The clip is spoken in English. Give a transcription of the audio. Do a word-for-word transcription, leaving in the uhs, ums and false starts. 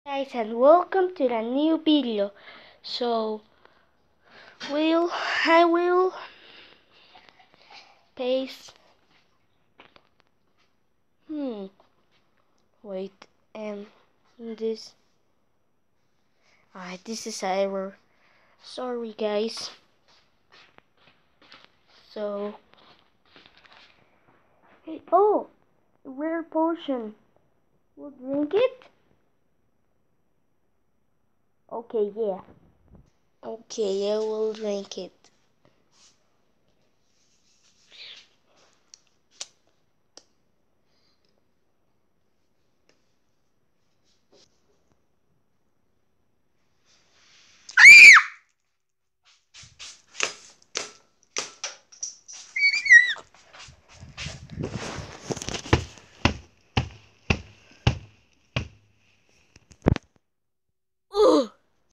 Guys, and welcome to the new video. So will I will paste hmm wait and this ah this is error. Sorry guys. So hey, oh, rare potion. We'll drink it. Okay, yeah. Okay, I will drink it.